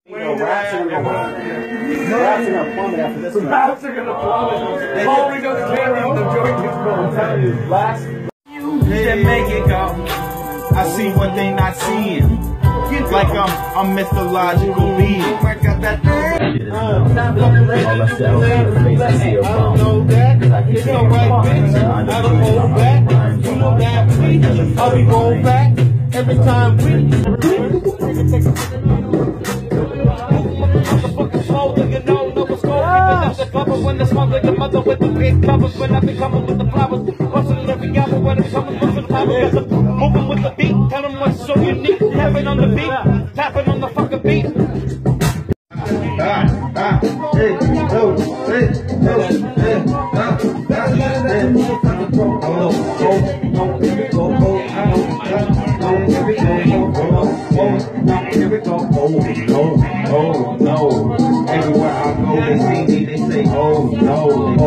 Rats are gonna plummet after this one. Rats are gonna plummet. Holding up the camera, the joint is going. I'm telling you, last. Then make it go. I see what they not seeing. Like I'm mythological being. I got that thing. I don't know that. It's no right, bitch. I don't hold back. You know that, bitch. I'll be rolled back every time we. When the smoke like the mother with the big covers, when I be coming with the flowers, busting every hour when I'm coming with the flowers, moving with the beat, tell them what's so unique, tapping on the beat, tapping on the fucking beat. Everywhere I go, they see me, they say, oh no.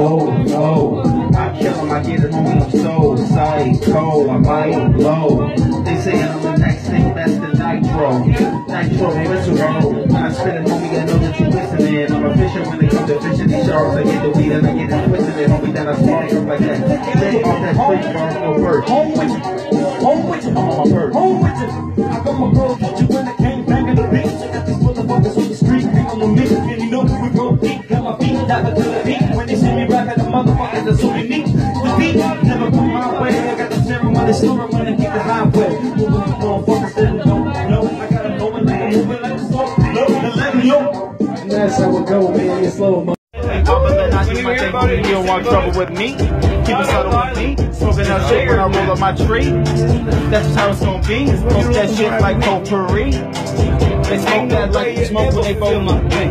I kill them, I get it, homie, I'm so psycho, I might blow. They say I'm the next thing, that's the nitro, visceral. When I spit it, homie, I know that you listening. I'm a fisher when it comes to fishing these sharks. I get the weed and I get it twisted, homie, then I spark up like that. They off that straight bar, no bird. Home with you, I'm on my bird. Home with you, I got my girl, get you when I came back in the beach. I got these motherfuckers on the street, they on the mix, and you know we go deep. Got my feet diving to the beat. When they see me rapping, the motherfuckers are so unique. The beat never come my way. I got the ceremony, story when I keep the highway. Motherfuckers that don't know, I gotta know when they moving like a soul. Look, let me know. And that's how it go, man. It's slow, man. You don't want trouble with me. Keep it subtle with me. Smoking that shit when I roll up my tree. That's how it's gonna be. Smoke that shit like potpourri. They smoke that like you smoke when they roll my thing.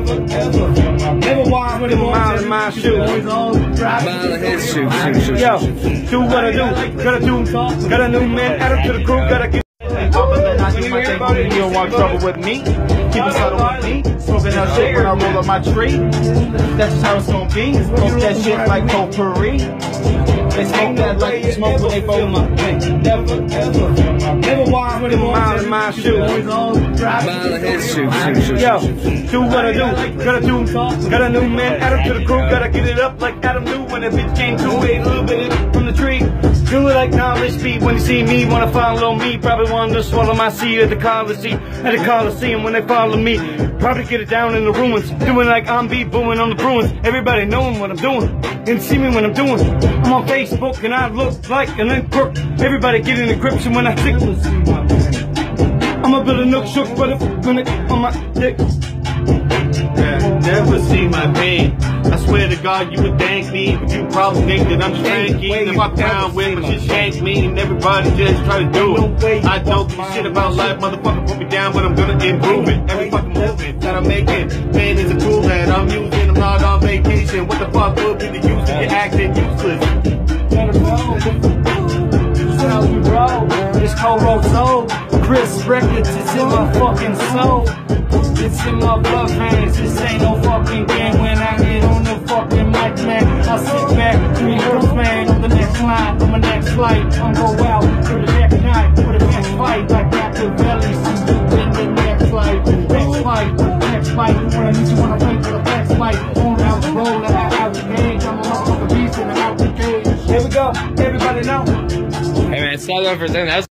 Never walk with a mile in my shoes. Mile in his shoes. Yo, do what I do. Got a new man, add him to the crew. Gotta get. You don't want trouble with me. Keep it subtle with me. Smoking that shit when I roll up my tree. That's how it's gonna be. Smoke that shit like potpourri. They smoke that like you smoke when they roll my thing. Never walk with a mile in my shoes. Mile in his shoes. Yo, do what I do. Got a new man, add him to the crew. Gotta get it up like Adam knew when a bitch came to it. A little bit from the tree. Do it like knowledge speed. When you see me, wanna follow me. Probably want to swallow my seed at the Coliseum. When they follow me, probably get it down in the ruins. Doing like I'm booming on the Bruins. Everybody knowing what I'm doing and see me when I'm doing. I'm on Facebook and I look like an crook. Everybody get an encryption when I tick. I'ma build a nook shook, but when it on my dick. Never see my pain. I swear to God you would thank me, but you probably think that I'm just cranky. And walk down with my shit shank me, and everybody just try to do it. I don't give a shit about life, motherfucker put me down, but I'm gonna improve it. Every fucking movement that I'm making, man, is a tool that I'm using. I'm not on vacation. What the fuck would be the use of you acting useless? It's cold road soul. Chris Records, it's in my fucking soul. It's in my blood veins. This ain't no fucking game. When I get on the fucking mic, man, I sit back, rehearse, man, on the next line, on my next flight. I'm go out for the next night, for the next fight, like Machiavelli. In the next flight, next fight. When I need you, when I wait for the next fight. On out the road, like I out the cage. I'm a motherfucking beast in the out the cage. Here we go, everybody know. Hey man, stop that for a second.